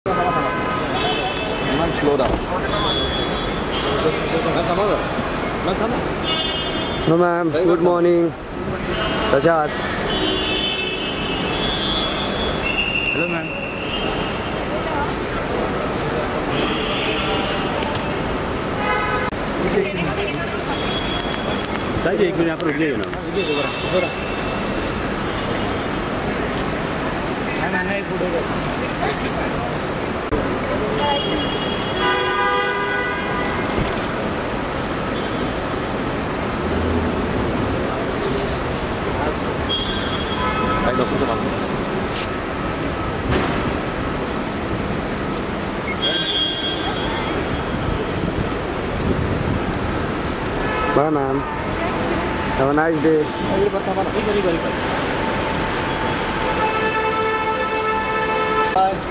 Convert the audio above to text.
Man, slow down. No ma'am, good morning. Rashad. Hello, man. Saja एक मिनट यहाँ पर रुक जाइए ना। नहीं photo Bye ma'am. Have a nice day. Bye.